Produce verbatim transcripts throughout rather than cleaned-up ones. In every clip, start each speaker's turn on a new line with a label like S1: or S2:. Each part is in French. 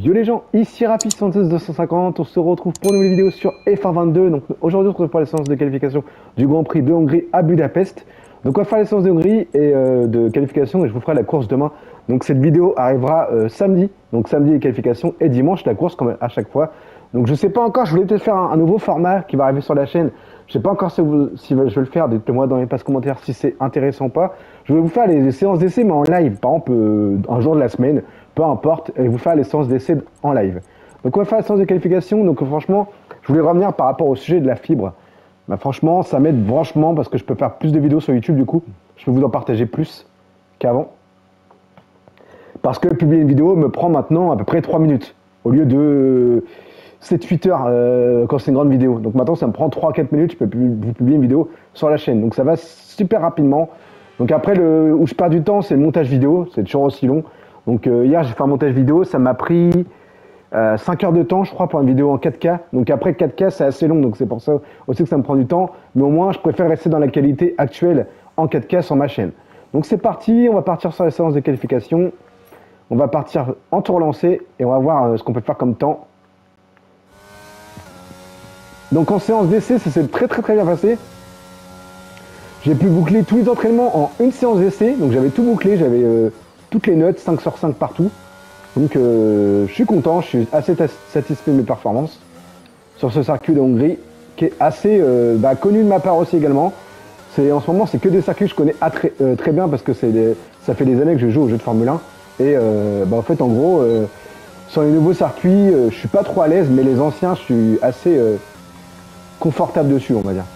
S1: Yo les gens, ici Rapid Santos deux cent cinquante, on se retrouve pour une nouvelle vidéo sur F un vingt-deux. Donc aujourd'hui on se retrouve pour les séances de qualification du Grand Prix de Hongrie à Budapest. Donc on va faire les séances de Hongrie et euh, de qualification et je vous ferai la course demain. Donc cette vidéo arrivera euh, samedi, donc samedi les qualifications et dimanche la course comme à chaque fois. Donc je sais pas encore, je voulais peut-être faire un, un nouveau format qui va arriver sur la chaîne. Je sais pas encore si, vous, si je vais le faire, dites-le-moi dans les passes commentaires si c'est intéressant ou pas. Je vais vous faire les, les séances d'essai mais en live, par exemple euh, un jour de la semaine, peu importe, et vous faire les séances d'essai en live. Donc on va faire la séance de qualification, donc franchement, je voulais revenir par rapport au sujet de la fibre. Bah, franchement, ça m'aide franchement parce que je peux faire plus de vidéos sur YouTube du coup. Je peux vous en partager plus qu'avant. Parce que publier une vidéo me prend maintenant à peu près trois minutes au lieu de sept huit heures euh, quand c'est une grande vidéo. Donc maintenant ça me prend trois quatre minutes, je peux vous publier une vidéo sur la chaîne. Donc ça va super rapidement. Donc après, le, où je perds du temps, c'est le montage vidéo, c'est toujours aussi long. Donc euh, hier j'ai fait un montage vidéo, ça m'a pris euh, cinq heures de temps je crois pour une vidéo en quatre K. Donc après quatre K c'est assez long, donc c'est pour ça aussi que ça me prend du temps. Mais au moins je préfère rester dans la qualité actuelle en quatre K sur ma chaîne. Donc c'est parti, on va partir sur la séance de qualification. On va partir en tour lancé et on va voir euh, ce qu'on peut faire comme temps. Donc en séance d'essai, ça s'est très très très bien passé. J'ai pu boucler tous les entraînements en une séance d'essai. Donc j'avais tout bouclé, j'avais euh, toutes les notes, cinq sur cinq partout. Donc euh, je suis content, je suis assez satisfait de mes performances sur ce circuit de Hongrie qui est assez euh, bah, connu de ma part aussi également. En ce moment, c'est que des circuits que je connais très, euh, très bien parce que des, ça fait des années que je joue au jeu de Formule un. Et euh, bah, en fait, en gros, euh, sur les nouveaux circuits, euh, je suis pas trop à l'aise, mais les anciens, je suis assez euh, confortable dessus, on va dire.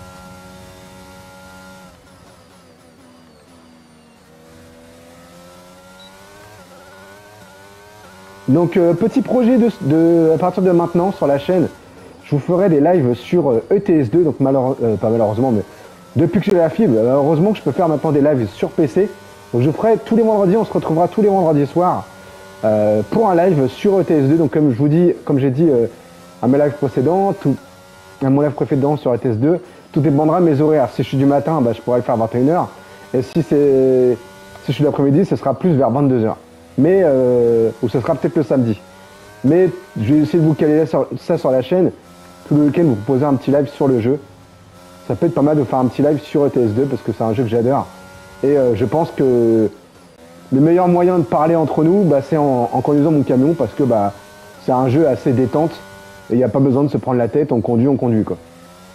S1: Donc euh, petit projet de, de, à partir de maintenant sur la chaîne, je vous ferai des lives sur euh, E T S deux, donc malheure, euh, pas malheureusement, mais depuis que j'ai la fibre, heureusement que je peux faire maintenant des lives sur P C. Donc je ferai tous les vendredis, on se retrouvera tous les vendredis soirs euh, pour un live sur E T S deux. Donc comme je vous dis, comme j'ai dit euh, à mes lives précédents, tout, à mon live précédent sur E T S deux, tout dépendra de mes horaires. Si je suis du matin, bah, je pourrai le faire à vingt et une heures. Et si, si je suis d'après-midi, ce sera plus vers vingt-deux heures. Mais, euh, ou ce sera peut-être le samedi. Mais je vais essayer de vous caler ça, ça sur la chaîne. Tout le week-end, vous proposez un petit live sur le jeu. Ça peut être pas mal de faire un petit live sur E T S deux parce que c'est un jeu que j'adore. Et euh, je pense que le meilleur moyen de parler entre nous, bah, c'est en, en conduisant mon camion parce que bah, c'est un jeu assez détente et il n'y a pas besoin de se prendre la tête, on conduit, on conduit quoi.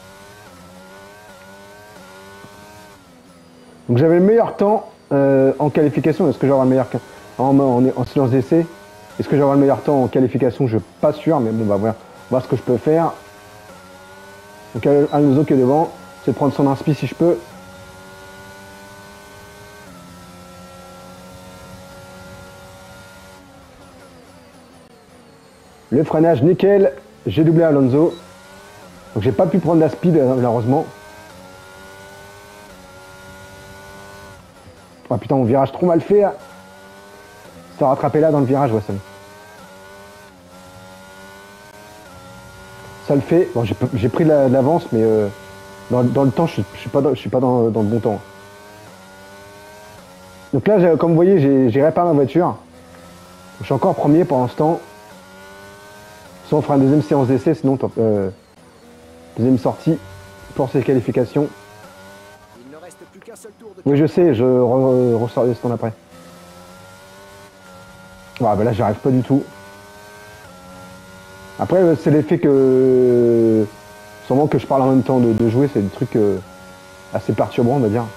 S1: Donc j'avais le meilleur temps euh, en qualification. Est-ce que j'aurai le meilleur temps en, en, en silence d'essai? Est-ce que j'aurai le meilleur temps en qualification? Je suis pas sûr, mais bon, bah voilà, voir ce que je peux faire. Donc Alonso qui est devant, c'est de prendre son inspi si je peux. Le freinage nickel, j'ai doublé Alonso. Donc j'ai pas pu prendre la speed malheureusement. Oh putain, mon virage trop mal fait là. Ça a rattrapé là dans le virage, ouais, ça. Ça le fait. Bon, j'ai pris de l'avance, mais euh, dans, dans le temps, je, je suis pas, dans, je suis pas dans, dans le bon temps. Donc là, comme vous voyez, j'ai réparé ma voiture. Je suis encore premier pour l'instant. Soit on fera une deuxième séance d'essai, sinon euh, deuxième sortie pour ces qualifications. Il ne reste plus qu'un seul tour de... Oui, je sais, je re ressors des secondes après. Ah, bah là, j'y arrive pas du tout. Après, c'est l'effet que... Sûrement que je parle en même temps de, de jouer, c'est des trucs euh, assez perturbants, on va dire.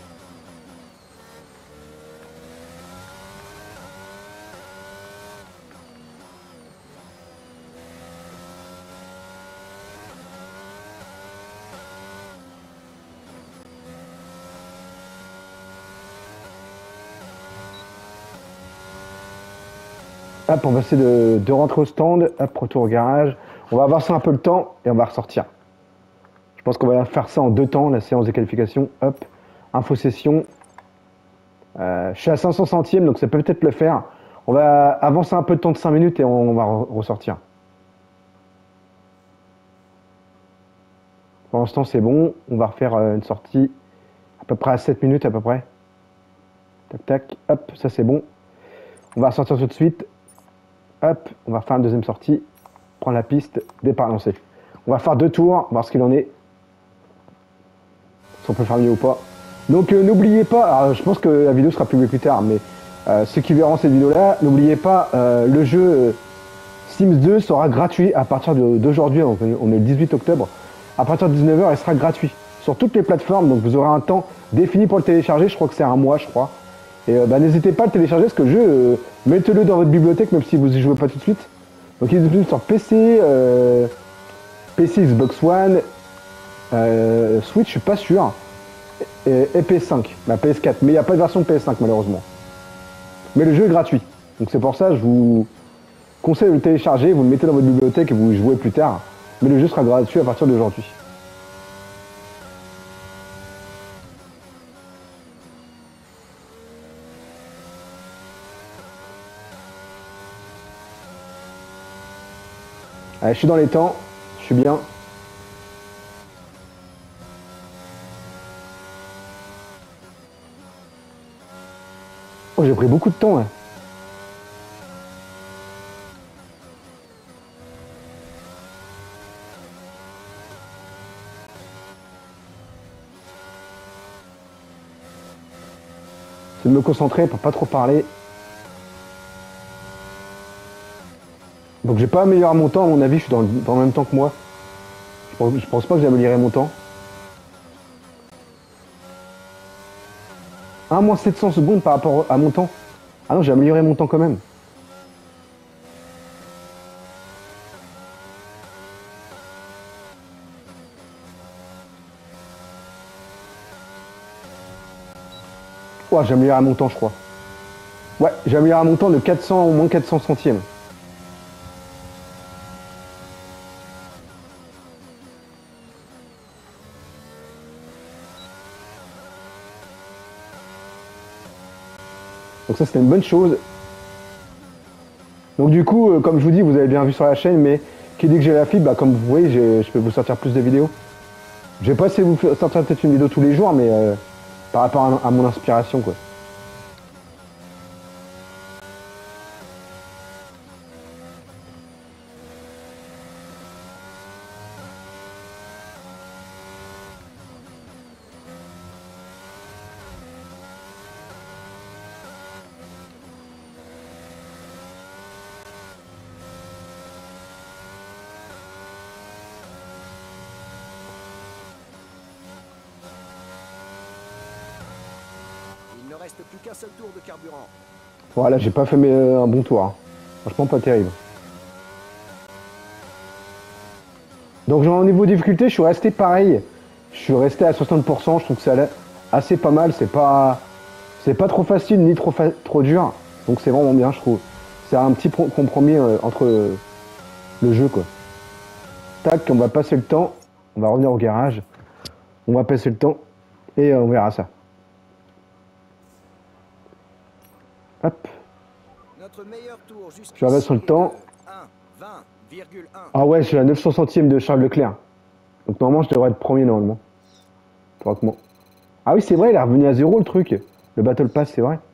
S1: Hop, on va essayer de, de rentrer au stand, hop, retour au garage. On va avancer un peu le temps et on va ressortir. Je pense qu'on va faire ça en deux temps, la séance de qualification. Hop, info session. Euh, je suis à cinq cents centièmes, donc ça peut peut-être le faire. On va avancer un peu de temps de cinq minutes et on, on va re ressortir. Pour l'instant, c'est bon. On va refaire une sortie à peu près à sept minutes à peu près. Tac, tac, hop, ça c'est bon. On va ressortir tout de suite. Hop, on va faire une deuxième sortie. Prendre la piste, départ lancé. On va faire deux tours, voir ce qu'il en est. Si on peut faire mieux ou pas. Donc euh, n'oubliez pas, alors, je pense que la vidéo sera publiée plus tard, mais euh, ceux qui verront cette vidéo-là, n'oubliez pas, euh, le jeu euh, Sims deux sera gratuit à partir d'aujourd'hui, on est le dix-huit octobre. À partir de dix-neuf heures, il sera gratuit sur toutes les plateformes, donc vous aurez un temps défini pour le télécharger, je crois que c'est un mois, je crois. Et euh, bah, n'hésitez pas à le télécharger, parce que le jeu, euh, mettez-le dans votre bibliothèque, même si vous n'y jouez pas tout de suite. Donc il est disponible sur P C, euh, P C, Xbox One, euh, Switch, je suis pas sûr, et, et P S cinq, la P S quatre, mais il n'y a pas de version P S cinq malheureusement. Mais le jeu est gratuit, donc c'est pour ça que je vous conseille de le télécharger, vous le mettez dans votre bibliothèque et vous y jouez plus tard. Mais le jeu sera gratuit à partir d'aujourd'hui. Allez, je suis dans les temps, je suis bien. Oh, j'ai pris beaucoup de temps, hein. C'est de me concentrer pour pas trop parler. Donc j'ai pas amélioré mon temps, à mon avis, je suis dans le, dans le même temps que moi. Je pense, je pense pas que j'ai amélioré mon temps. Ah, moins sept cents secondes par rapport à mon temps. Ah non, j'ai amélioré mon temps quand même. Ouais, j'ai amélioré mon temps, je crois. Ouais, j'ai amélioré mon temps de quatre cents au moins quatre cents centièmes. Donc ça, c'était une bonne chose. Donc du coup, euh, comme je vous dis, vous avez bien vu sur la chaîne, mais qui dit que j'ai la fibre, bah, comme vous voyez, je peux vous sortir plus de vidéos. Je vais pas essayer de vous sortir peut-être une vidéo tous les jours, mais euh, par rapport à, à mon inspiration, quoi.
S2: Il ne reste plus qu'un seul tour de carburant.
S1: Voilà, j'ai pas fait mes, euh, un bon tour. Hein. Franchement, pas terrible. Donc, au niveau difficulté, je suis resté pareil. Je suis resté à soixante pour cent. Je trouve que ça allait assez pas mal. C'est pas, c'est pas trop facile ni trop, fa trop dur. Donc, c'est vraiment bien, je trouve. C'est un petit compromis euh, entre euh, le jeu, quoi. Tac, on va passer le temps. On va revenir au garage. On va passer le temps et euh, on verra ça. Hop.
S2: Notre meilleur tour
S1: Je reviens sur le temps. Ah ouais, je suis à neuf cents centièmes de Charles Leclerc. Donc normalement, je devrais être premier normalement. Ah oui, c'est vrai, il est revenu à zéro le truc. Le Battle Pass, c'est vrai.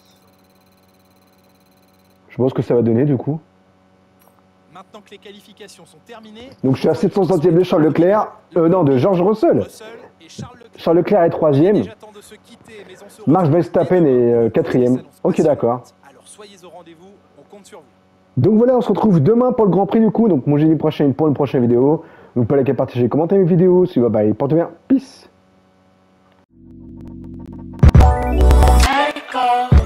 S1: Je vois ce que ça va donner du coup.
S3: Maintenant que les qualifications sont terminées.
S1: Donc je suis à sept cents centièmes de Charles Leclerc. Euh non, de George Russell. Charles Leclerc est troisième. Max Verstappen est euh, quatrième. Ok, d'accord.
S3: Alors soyez au rendez-vous, on compte sur vous.
S1: Donc voilà, on se retrouve demain pour le Grand Prix du coup. Donc moi j'ai dit prochaine pour une prochaine vidéo. N'oubliez pas de liker, partager, commenter mes vidéos. Si bye bye, portez bien. Peace.